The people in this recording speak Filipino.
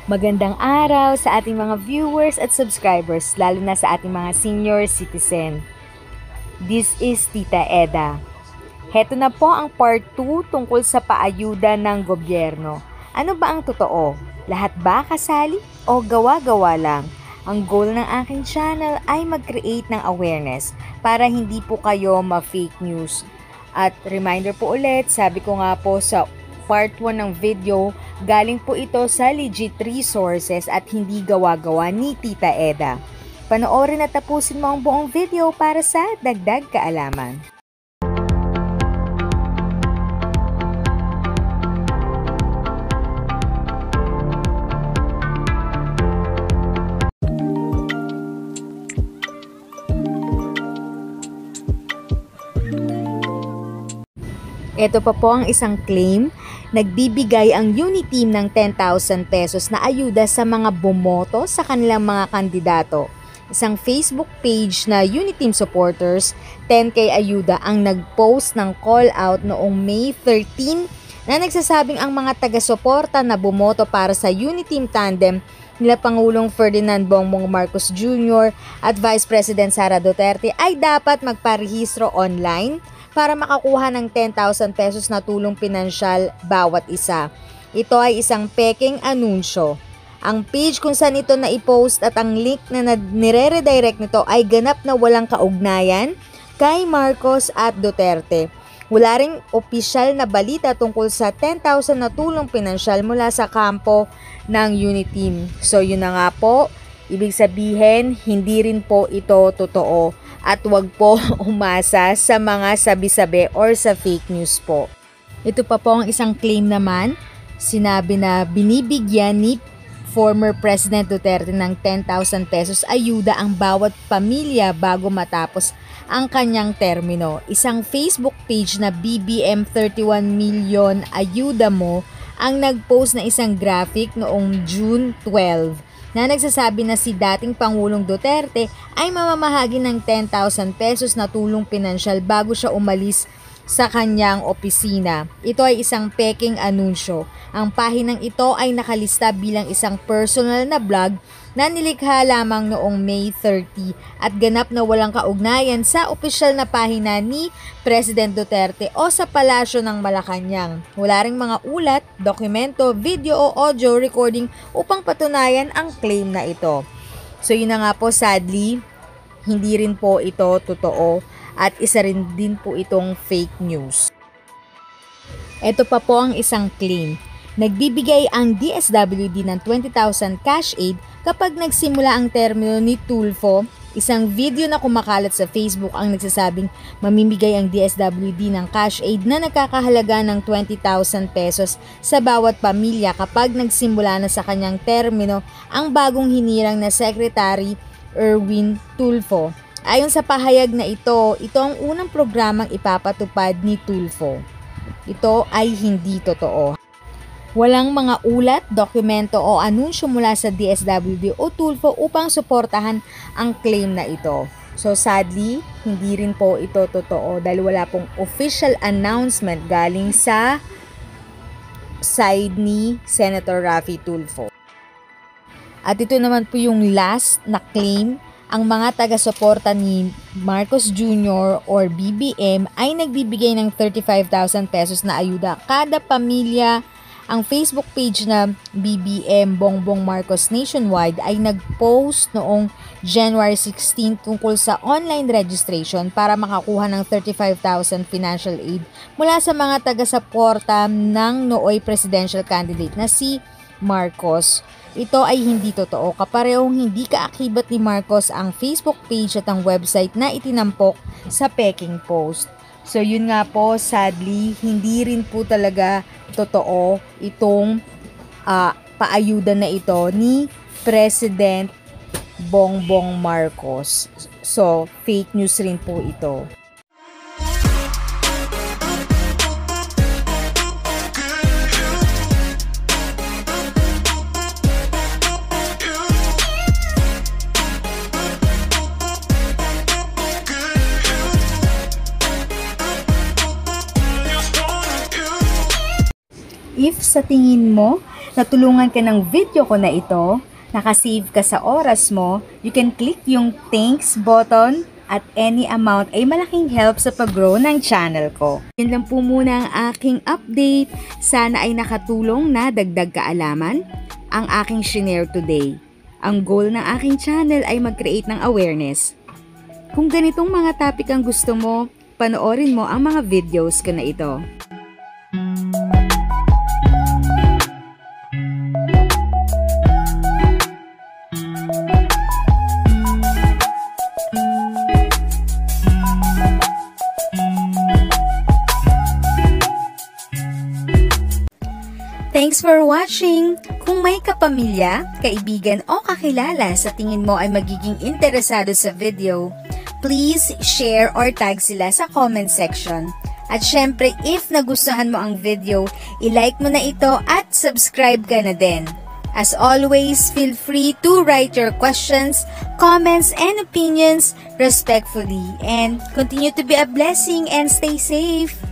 Magandang araw sa ating mga viewers at subscribers, lalo na sa ating mga senior citizen. This is Tita Eda. Heto na po ang part 2 tungkol sa paayuda ng gobyerno. Ano ba ang totoo? Lahat ba kasali o gawa-gawa lang? Ang goal ng aking channel ay mag-create ng awareness para hindi po kayo ma-fake news. At reminder po ulit, sabi ko nga po sa part 1 ng video, galing po ito sa legit resources at hindi gawa-gawa ni Tita Eda. Panoorin at tapusin mo ang buong video para sa dagdag kaalaman. Ito pa po ang isang claim. Nagbibigay ang Uniteam ng 10,000 pesos na ayuda sa mga bumoto sa kanilang mga kandidato. Isang Facebook page na Uniteam supporters, 10K Ayuda ang nagpost ng call out noong May 13 na nagsasabing ang mga taga-suporta na bumoto para sa Uniteam tandem nila Pangulong Ferdinand Bongbong Marcos Jr. at Vice President Sara Duterte ay dapat magparehistro online para makakuha ng 10,000 pesos na tulong pinansyal bawat isa. Ito ay isang peking anunsyo. Ang page kung saan ito na-post at ang link na nire-redirect nito ay ganap na walang kaugnayan kay Marcos at Duterte. Wala ring opisyal na balita tungkol sa 10,000 na tulong pinansyal mula sa kampo ng Uniteam. So yun na nga po, ibig sabihin hindi rin po ito totoo. At wag po umasa sa mga sabi-sabi or sa fake news po. Ito pa po ang isang claim naman. Sinabi na binibigyan ni former President Duterte ng 10,000 pesos ayuda ang bawat pamilya bago matapos ang kanyang termino. Isang Facebook page na BBM 31 million ayuda mo ang nagpost na isang graphic noong June 12. Na nagsasabi na si dating Pangulong Duterte ay mamamahagi ng 10,000 pesos na tulong pinansyal bago siya umalis sa kanyang opisina. Ito ay isang peking anunsyo. Ang pahinang ito ay nakalista bilang isang personal na blog na nilikha lamang noong May 30 at ganap na walang kaugnayan sa opisyal na pahina ni President Duterte o sa Palasyo ng Malacanang. Wala ring mga ulat, dokumento, video o audio recording upang patunayan ang claim na ito. So yun na nga po, sadly, hindi rin po ito totoo at isa rin din po itong fake news. Ito pa po ang isang claim. Nagbibigay ang DSWD ng 20,000 cash aid kapag nagsimula ang termino ni Tulfo. Isang video na kumakalat sa Facebook ang nagsasabing mamimigay ang DSWD ng cash aid na nagkakahalaga ng 20,000 pesos sa bawat pamilya kapag nagsimula na sa kanyang termino ang bagong hinirang na Secretary Erwin Tulfo. Ayon sa pahayag na ito ang unang programang ipapatupad ni Tulfo. Ito ay hindi totoo. Walang mga ulat, dokumento o anunsyo mula sa DSWD o Tulfo upang suportahan ang claim na ito. So sadly, hindi rin po ito totoo dahil wala pong official announcement galing sa side ni Senator Raffy Tulfo. At ito naman po yung last na claim. Ang mga taga-suporta ni Marcos Jr. or BBM ay nagbibigay ng 35,000 pesos na ayuda kada pamilya. Ang Facebook page na BBM Bongbong Marcos Nationwide ay nag-post noong January 16 tungkol sa online registration para makakuha ng 35,000 financial aid mula sa mga taga-suporta ng nooy presidential candidate na si Marcos. Ito ay hindi totoo. Kaparehong hindi kaakibat ni Marcos ang Facebook page at ang website na itinampok sa peking post. So yun nga po, sadly, hindi rin po talaga totoo itong paayuda na ito ni President Bongbong Marcos. So fake news rin po ito. If sa tingin mo natulungan ka ng video ko na ito, nakasave ka sa oras mo, you can click yung thanks button at any amount ay malaking help sa pag-grow ng channel ko. Yun lang po muna ang aking update. Sana ay nakatulong na dagdag kaalaman ang aking shinare today. Ang goal ng aking channel ay mag-create ng awareness. Kung ganitong mga topic ang gusto mo, panoorin mo ang mga videos ko na ito. Thanks for watching! Kung may kapamilya, kaibigan o kakilala sa tingin mo ay magiging interesado sa video, please share or tag sila sa comment section. At syempre, if nagustuhan mo ang video, i-like mo na ito at subscribe ka na din. As always, feel free to write your questions, comments, and opinions respectfully. And continue to be a blessing and stay safe!